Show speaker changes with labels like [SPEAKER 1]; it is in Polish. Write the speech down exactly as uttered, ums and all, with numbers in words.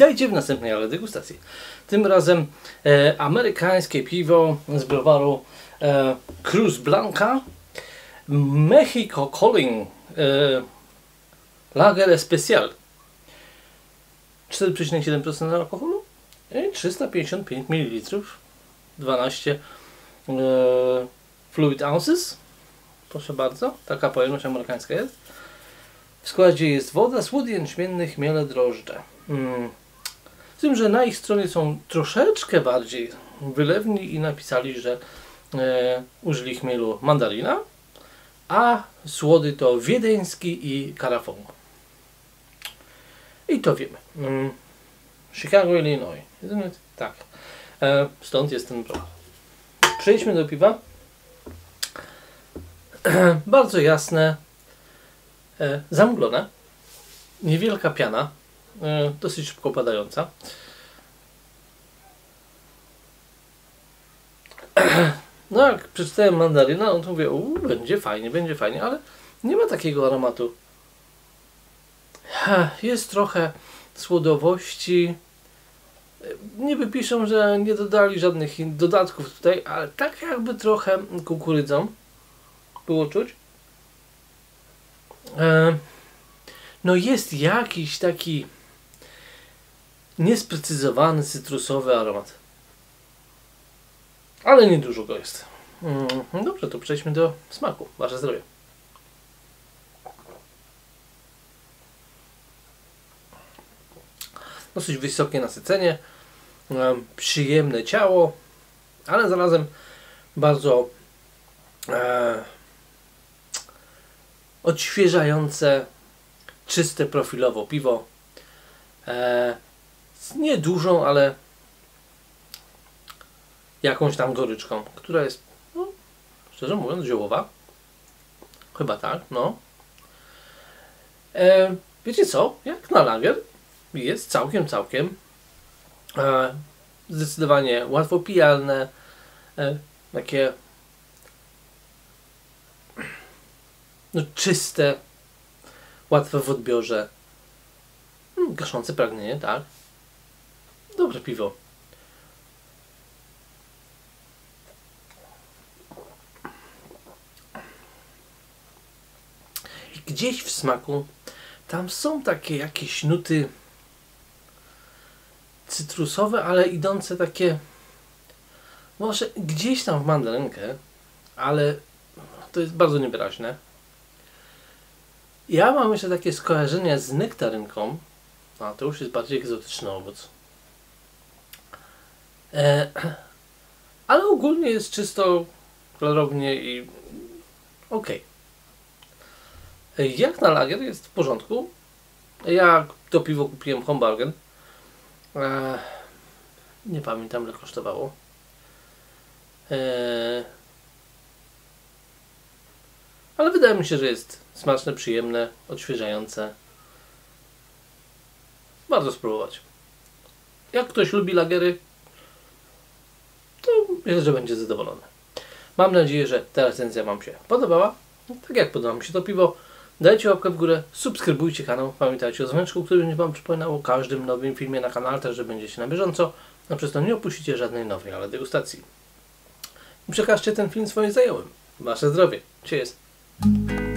[SPEAKER 1] Witajcie w następnej ale degustacji. Tym razem e, amerykańskie piwo z browaru e, Cruz Blanca Mexico Calling e, Lager Especial cztery przecinek siedem procent alkoholu i trzysta pięćdziesiąt pięć mililitrów, dwanaście e, fluid ounces. Proszę bardzo, taka pojemność amerykańska jest. W składzie jest woda, słód jęczmienny, chmiele, drożdże. Hmm. Z tym, że na ich stronie są troszeczkę bardziej wylewni i napisali, że e, użyli chmielu mandarina, a słody to wiedeński i karafon. I to wiemy. Hmm. Chicago, Illinois. Tak. E, stąd jest ten browar. Przejdźmy do piwa. Bardzo jasne, e, zamglone, niewielka piana, e, dosyć szybko opadająca. No jak przeczytałem mandaryna, no to mówię, u, będzie fajnie, będzie fajnie, ale nie ma takiego aromatu. Jest trochę słodowości. Niby piszą, że nie dodali żadnych dodatków tutaj, ale tak jakby trochę kukurydzą było czuć. E, no jest jakiś taki niesprecyzowany, cytrusowy aromat. Ale niedużo go jest. Mm, dobrze, to przejdźmy do smaku. Wasze zdrowie. Dosyć wysokie nasycenie, e, przyjemne ciało, ale zarazem bardzo e, odświeżające, czyste profilowo piwo. E, z niedużą, ale jakąś tam goryczką, która jest, no, szczerze mówiąc, ziołowa. Chyba tak, no. E, wiecie co? Jak na lager jest całkiem, całkiem e, zdecydowanie łatwo pijalne, e, takie no, czyste, łatwe w odbiorze, hmm, gaszące pragnienie, tak. Dobre piwo. I gdzieś w smaku tam są takie jakieś nuty cytrusowe, ale idące takie może gdzieś tam w mandarynkę, ale to jest bardzo niewyraźne. Ja mam jeszcze takie skojarzenia z nektarynką, a to już jest bardziej egzotyczny owoc. E, ale ogólnie jest czysto, klarownie i ok. Jak na lager jest w porządku. Ja to piwo kupiłem Hombargen. E, nie pamiętam, ile kosztowało. E, ale wydaje mi się, że jest smaczne, przyjemne, odświeżające. Warto spróbować. Jak ktoś lubi lagery, to myślę, że będzie zadowolony. Mam nadzieję, że ta recenzja Wam się podobała. Tak jak podoba mi się to piwo, dajcie łapkę w górę, subskrybujcie kanał, pamiętajcie o dzwoneczku, który będzie Wam przypominał o każdym nowym filmie na kanale, też że będziecie na bieżąco, a przez to nie opuścicie żadnej nowej ale degustacji. I przekażcie ten film swoim znajomym. Wasze zdrowie. Cheers!